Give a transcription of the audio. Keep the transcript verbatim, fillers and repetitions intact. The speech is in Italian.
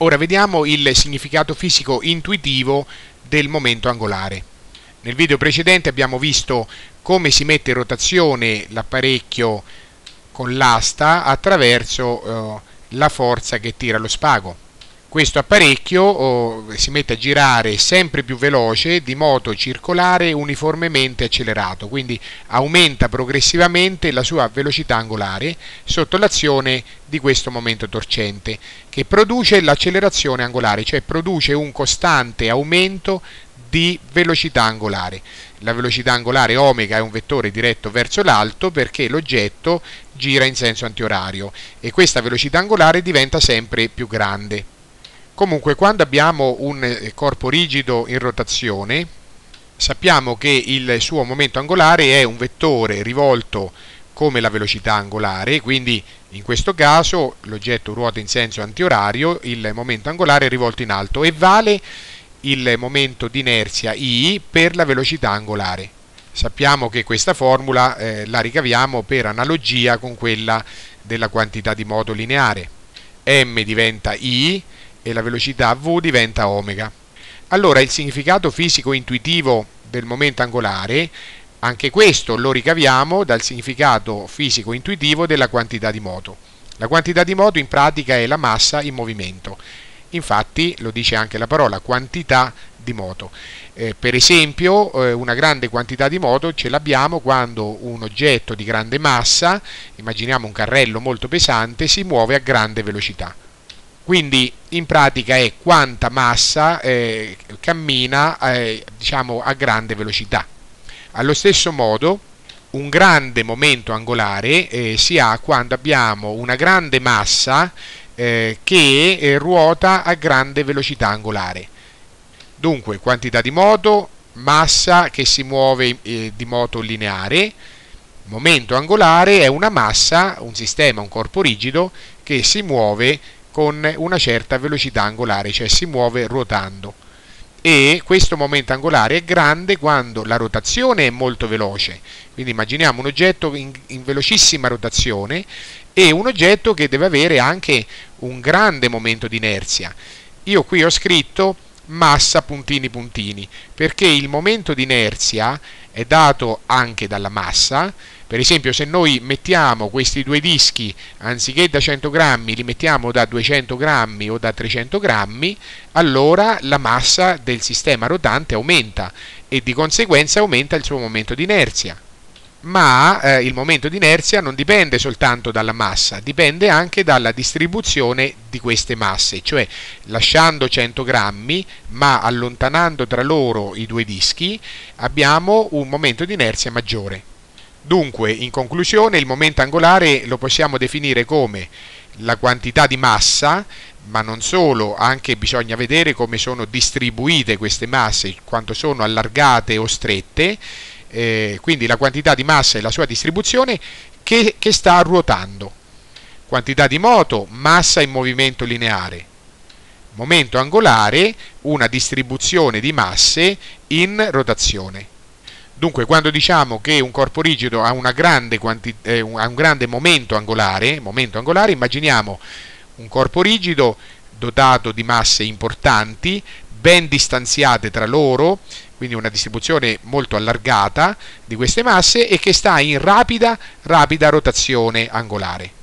Ora vediamo il significato fisico intuitivo del momento angolare. Nel video precedente abbiamo visto come si mette in rotazione l'apparecchio con l'asta attraverso eh, la forza che tira lo spago. Questo apparecchio oh, si mette a girare sempre più veloce di modo circolare uniformemente accelerato, quindi aumenta progressivamente la sua velocità angolare sotto l'azione di questo momento torcente, che produce l'accelerazione angolare, cioè produce un costante aumento di velocità angolare. La velocità angolare omega è un vettore diretto verso l'alto perché l'oggetto gira in senso antiorario e questa velocità angolare diventa sempre più grande. Comunque, quando abbiamo un corpo rigido in rotazione, sappiamo che il suo momento angolare è un vettore rivolto come la velocità angolare, quindi in questo caso l'oggetto ruota in senso antiorario, il momento angolare è rivolto in alto e vale il momento di inerzia I per la velocità angolare. Sappiamo che questa formula eh, la ricaviamo per analogia con quella della quantità di moto lineare. M diventa I e la velocità v diventa omega. Allora il significato fisico intuitivo del momento angolare, anche questo lo ricaviamo dal significato fisico intuitivo della quantità di moto. La quantità di moto in pratica è la massa in movimento. Infatti lo dice anche la parola quantità di moto. Eh, per esempio eh, una grande quantità di moto ce l'abbiamo quando un oggetto di grande massa, immaginiamo un carrello molto pesante, si muove a grande velocità. Quindi in pratica è quanta massa eh, cammina eh, diciamo a grande velocità. Allo stesso modo un grande momento angolare eh, si ha quando abbiamo una grande massa eh, che eh, ruota a grande velocità angolare. Dunque quantità di moto, massa che si muove eh, di moto lineare, momento angolare è una massa, un sistema, un corpo rigido che si muove con una certa velocità angolare, cioè si muove ruotando. E questo momento angolare è grande quando la rotazione è molto veloce, quindi immaginiamo un oggetto in, in velocissima rotazione e un oggetto che deve avere anche un grande momento di inerzia. Io qui ho scritto massa puntini puntini perché il momento di inerzia è dato anche dalla massa. Per esempio, se noi mettiamo questi due dischi, anziché da cento grammi, li mettiamo da duecento grammi o da trecento grammi, allora la massa del sistema rotante aumenta e di conseguenza aumenta il suo momento di inerzia. Ma eh, il momento di inerzia non dipende soltanto dalla massa, dipende anche dalla distribuzione di queste masse, cioè lasciando cento grammi ma allontanando tra loro i due dischi abbiamo un momento di inerzia maggiore. Dunque, in conclusione, il momento angolare lo possiamo definire come la quantità di massa, ma non solo, anche bisogna vedere come sono distribuite queste masse, quanto sono allargate o strette, eh, quindi la quantità di massa e la sua distribuzione che, che sta ruotando. Quantità di moto, massa in movimento lineare. Momento angolare, una distribuzione di masse in rotazione. Dunque, quando diciamo che un corpo rigido ha, una grande eh, un, ha un grande momento angolare, momento angolare, immaginiamo un corpo rigido dotato di masse importanti, ben distanziate tra loro, quindi una distribuzione molto allargata di queste masse e che sta in rapida, rapida rotazione angolare.